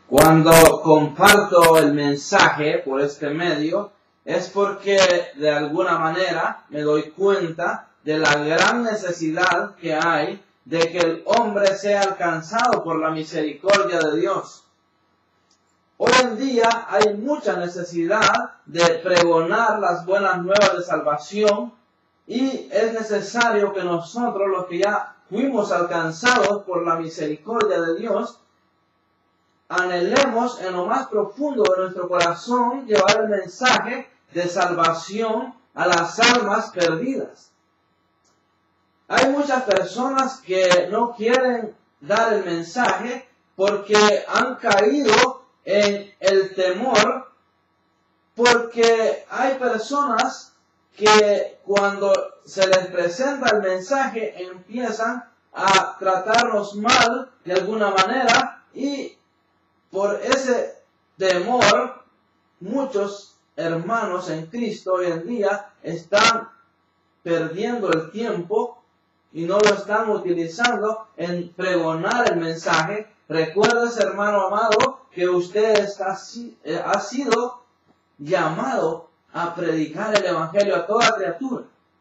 Cuando comparto el mensaje por este medio, es porque de alguna manera me doy cuenta de la gran necesidad que hay de que el hombre sea alcanzado por la misericordia de Dios. Hoy en día hay mucha necesidad de pregonar las buenas nuevas de salvación y es necesario que nosotros, los que ya fuimos alcanzados por la misericordia de Dios, anhelemos en lo más profundo de nuestro corazón llevar el mensaje de salvación a las almas perdidas. Hay muchas personas que no quieren dar el mensaje porque han caído en el temor, porque hay personas que cuando se les presenta el mensaje empiezan a tratarnos mal de alguna manera, y por ese temor muchos hermanos en Cristo hoy en día están perdiendo el tiempo y no lo están utilizando en pregonar el mensaje. Recuerdes, hermano amado, que usted ha sido llamado a predicar el evangelio a toda criatura.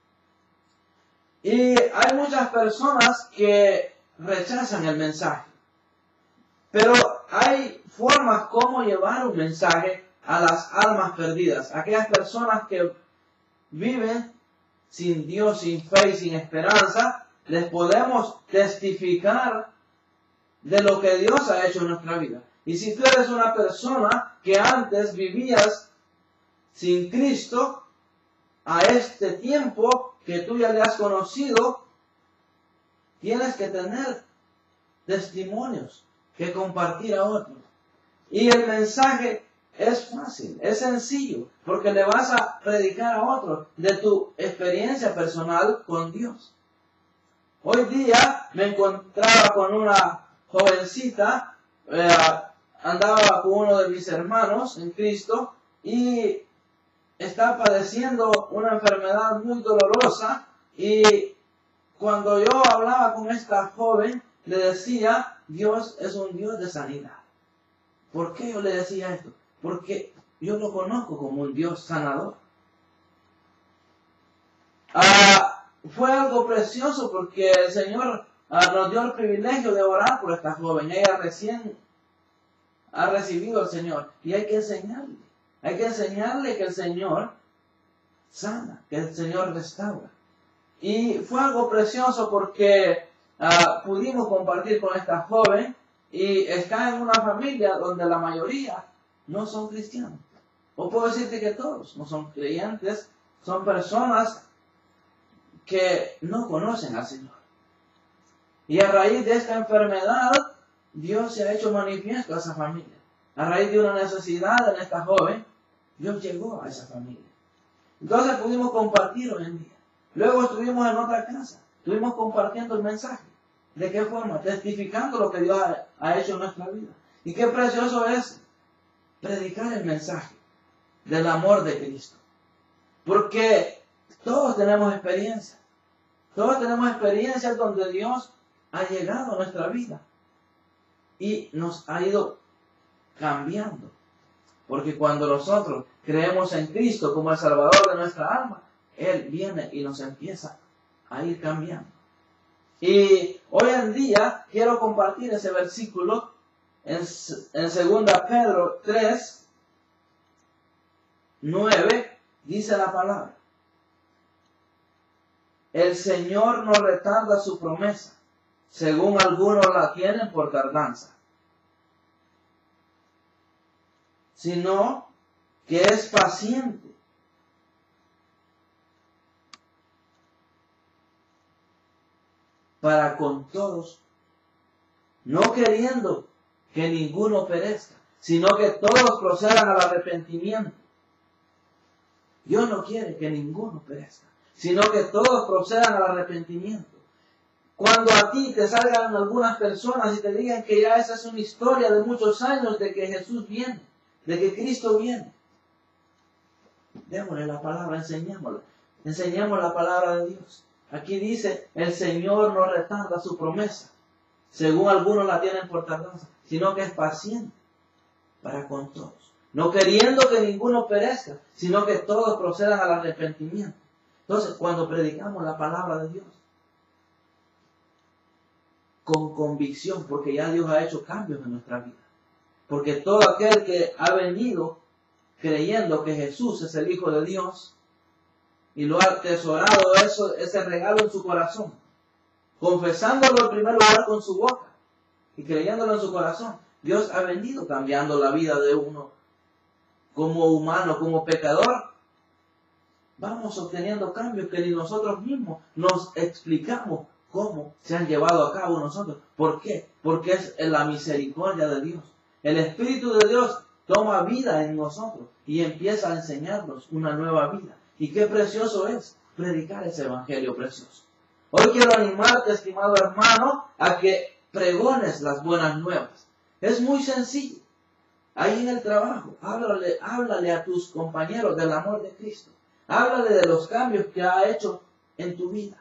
Y hay muchas personas que rechazan el mensaje. Pero hay formas como llevar un mensaje a las almas perdidas. Aquellas personas que viven sin Dios, sin fe y sin esperanza, les podemos testificar de lo que Dios ha hecho en nuestra vida. Y si tú eres una persona que antes vivías sin Cristo, a este tiempo que tú ya le has conocido, tienes que tener testimonios que compartir a otros. Y el mensaje es fácil, es sencillo, porque le vas a predicar a otros de tu experiencia personal con Dios. Hoy día me encontraba con una jovencita, andaba con uno de mis hermanos en Cristo y está padeciendo una enfermedad muy dolorosa, y cuando yo hablaba con esta joven le decía: Dios es un Dios de sanidad. ¿Por qué yo le decía esto? Porque yo lo conozco como un Dios sanador. Fue algo precioso porque el Señor nos dio el privilegio de orar por esta joven. Ella recién ha recibido al Señor y hay que enseñarle. Hay que enseñarle que el Señor sana, que el Señor restaura. Y fue algo precioso porque pudimos compartir con esta joven, y está en una familia donde la mayoría no son cristianos. O puedo decirte que todos no son creyentes, son personas que no conocen al Señor. Y a raíz de esta enfermedad, Dios se ha hecho manifiesto a esa familia. A raíz de una necesidad en esta joven, Dios llegó a esa familia. Entonces pudimos compartir hoy en día. Luego estuvimos en otra casa, estuvimos compartiendo el mensaje. ¿De qué forma? Testificando lo que Dios ha hecho en nuestra vida. Y qué precioso es predicar el mensaje del amor de Cristo. Porque todos tenemos experiencia. Todos tenemos experiencias donde Dios ha llegado a nuestra vida y nos ha ido cambiando. Porque cuando nosotros creemos en Cristo como el Salvador de nuestra alma, Él viene y nos empieza a ir cambiando. Y hoy en día quiero compartir ese versículo en 2 Pedro 3, 9, dice la palabra: el Señor no retarda su promesa, según algunos la tienen por tardanza, sino que es paciente para con todos, no queriendo que ninguno perezca, sino que todos procedan al arrepentimiento. Dios no quiere que ninguno perezca, sino que todos procedan al arrepentimiento. Cuando a ti te salgan algunas personas y te digan que ya esa es una historia de muchos años de que Jesús viene, de que Cristo viene, démosle la palabra, enseñémosle la palabra de Dios. Aquí dice: el Señor no retarda su promesa, según algunos la tienen por tardanza, sino que es paciente. para con todos. No queriendo que ninguno perezca, sino que todos procedan al arrepentimiento. Entonces, cuando predicamos la palabra de Dios, con convicción, porque ya Dios ha hecho cambios en nuestra vida. Porque todo aquel que ha venido creyendo que Jesús es el Hijo de Dios y lo ha atesorado ese regalo en su corazón, confesándolo en primer lugar con su boca y creyéndolo en su corazón, Dios ha venido cambiando la vida de uno como humano, como pecador. Vamos obteniendo cambios que ni nosotros mismos nos explicamos cómo se han llevado a cabo nosotros. ¿Por qué? Porque es la misericordia de Dios. El Espíritu de Dios toma vida en nosotros y empieza a enseñarnos una nueva vida. Y qué precioso es predicar ese evangelio precioso. Hoy quiero animarte, estimado hermano, a que pregones las buenas nuevas. Es muy sencillo. Ahí en el trabajo, háblale a tus compañeros del amor de Cristo. Háblale de los cambios que ha hecho en tu vida.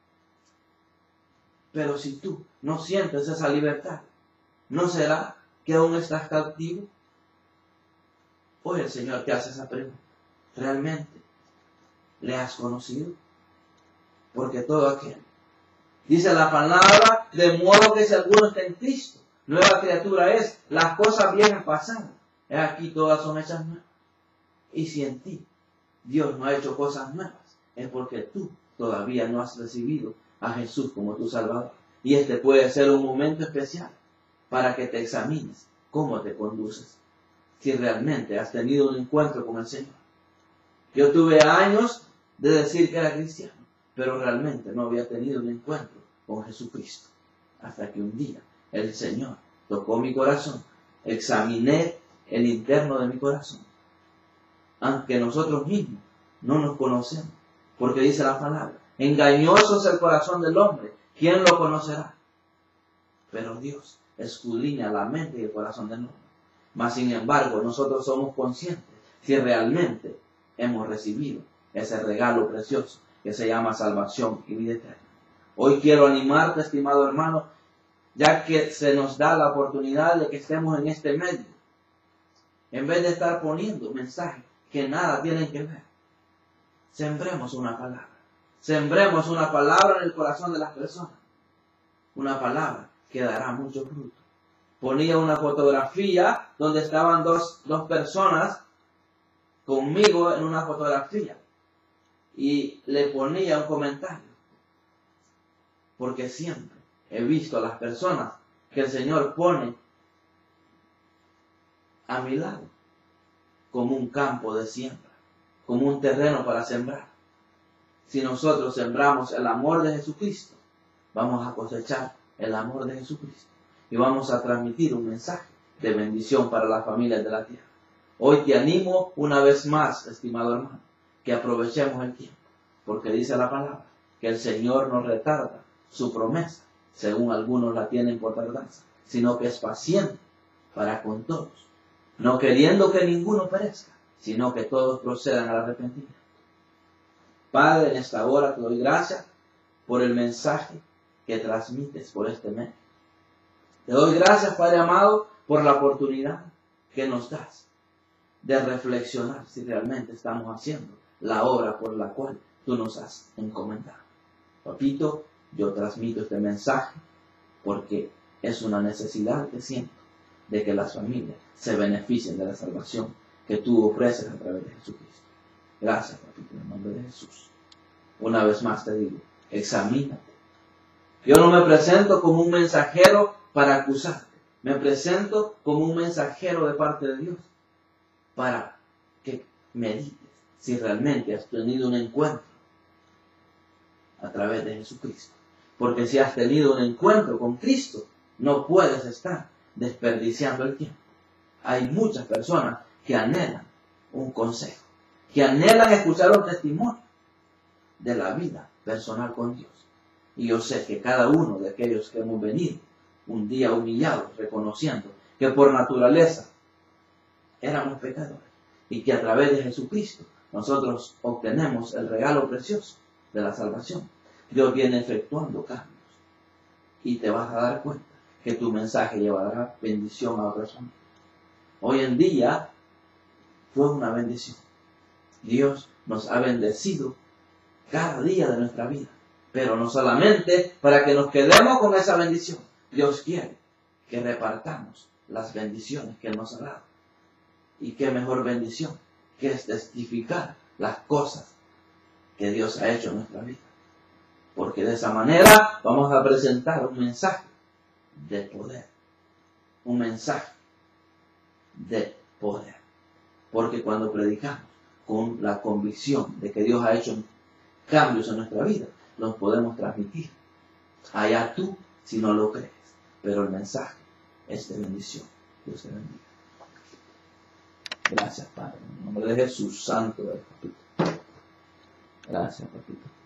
Pero si tú no sientes esa libertad, ¿no será que aún estás cautivo? Hoy el Señor te hace esa pregunta. ¿Realmente le has conocido? Porque todo aquel, dice la palabra, de modo que si alguno está en Cristo, nueva criatura es, las cosas viejas pasaron, aquí todas son hechas nuevas. Y si en ti Dios no ha hecho cosas nuevas, es porque tú todavía no has recibido a Jesús como tu Salvador. Y este puede ser un momento especial para que te examines cómo te conduces, si realmente has tenido un encuentro con el Señor. Yo tuve años de decir que era cristiano, pero realmente no había tenido un encuentro con Jesucristo. Hasta que un día el Señor tocó mi corazón, examiné el interno de mi corazón. Aunque nosotros mismos no nos conocemos, porque dice la palabra, engañoso es el corazón del hombre, ¿quién lo conocerá? Pero Dios escudriña la mente y el corazón del hombre. Mas sin embargo, nosotros somos conscientes si realmente hemos recibido ese regalo precioso que se llama salvación y vida eterna. Hoy quiero animarte, estimado hermano, ya que se nos da la oportunidad de que estemos en este medio, en vez de estar poniendo mensajes que nada tienen que ver, sembremos una palabra. Sembremos una palabra en el corazón de las personas. Una palabra que dará mucho fruto. Ponía una fotografía donde estaban dos personas conmigo en una fotografía. Y le ponía un comentario. Porque siempre he visto a las personas que el Señor pone a mi lado como un campo de siembra, como un terreno para sembrar. Si nosotros sembramos el amor de Jesucristo, vamos a cosechar el amor de Jesucristo y vamos a transmitir un mensaje de bendición para las familias de la tierra. Hoy te animo una vez más, estimado hermano, que aprovechemos el tiempo, porque dice la palabra que el Señor no retarda su promesa, según algunos la tienen por tardanza, sino que es paciente para con todos, no queriendo que ninguno perezca, sino que todos procedan al arrepentimiento. Padre, en esta hora te doy gracias por el mensaje que transmites por este medio. Te doy gracias, Padre amado, por la oportunidad que nos das de reflexionar si realmente estamos haciendo la obra por la cual tú nos has encomendado. Papito, yo transmito este mensaje porque es una necesidad que siento de que las familias se beneficien de la salvación que tú ofreces a través de Jesucristo. Gracias, papito, en el nombre de Jesús. Una vez más te digo, examínate. Yo no me presento como un mensajero para acusarte. Me presento como un mensajero de parte de Dios para que medites si realmente has tenido un encuentro a través de Jesucristo. Porque si has tenido un encuentro con Cristo, no puedes estar desperdiciando el tiempo. Hay muchas personas que anhelan un consejo, que anhelan escuchar un testimonio de la vida personal con Dios. Y yo sé que cada uno de aquellos que hemos venido un día humillados, reconociendo que por naturaleza éramos pecadores y que a través de Jesucristo nosotros obtenemos el regalo precioso de la salvación. Dios viene efectuando cambios y te vas a dar cuenta que tu mensaje llevará bendición a otras familias. hoy en día fue una bendición. Dios nos ha bendecido cada día de nuestra vida, pero no solamente para que nos quedemos con esa bendición. Dios quiere que repartamos las bendiciones que Él nos ha dado. Y qué mejor bendición que es testificar las cosas que Dios ha hecho en nuestra vida. Porque de esa manera vamos a presentar un mensaje de poder. Un mensaje de poder. Porque cuando predicamos con la convicción de que Dios ha hecho cambios en nuestra vida, los podemos transmitir. Allá tú si no lo crees. Pero el mensaje es de bendición. Dios te bendiga. Gracias, Padre. En nombre de Jesús, Santo del Papito. Gracias, Papito.